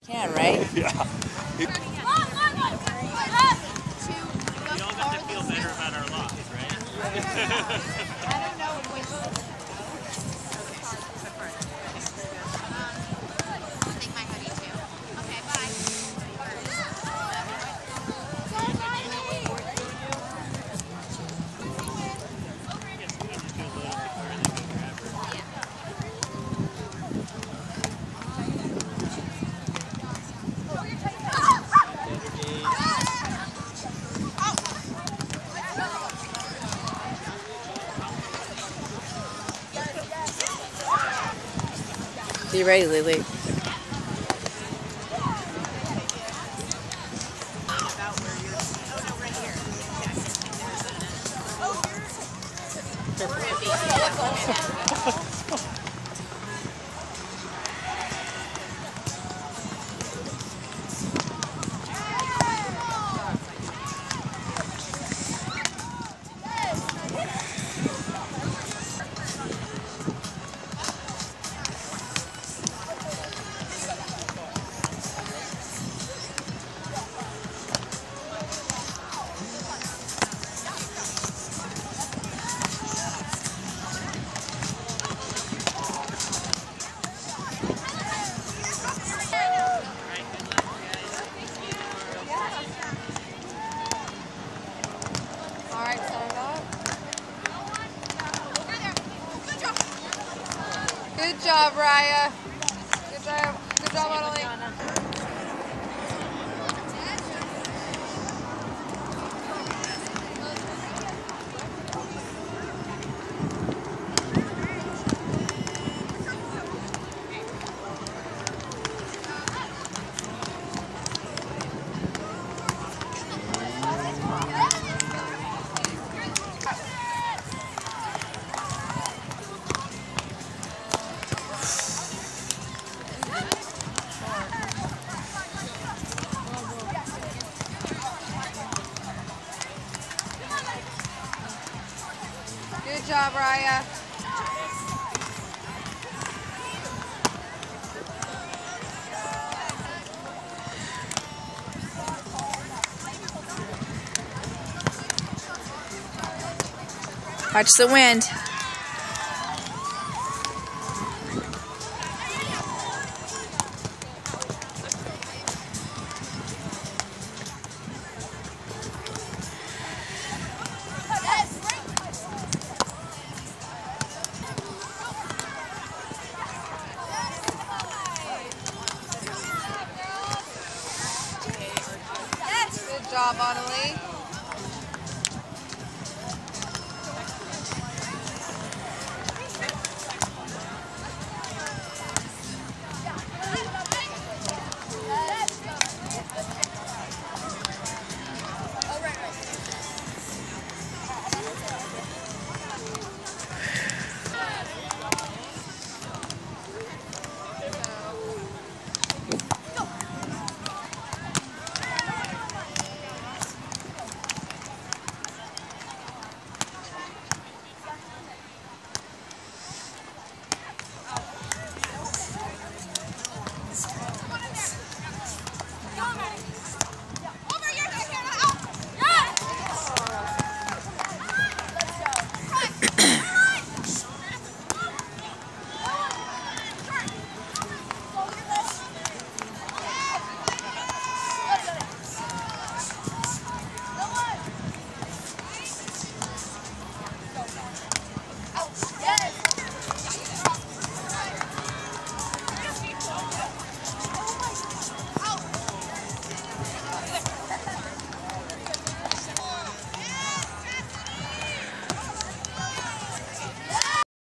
Can, right? Yeah. We all got to feel better about our lives, right? I don't know which take my hoodie too. Okay, bye. Are you ready, Lily? Alright, set it up. Good job, Raya. Good job, Adelie. Good job, Raya. Watch the wind. Good job, Adelie.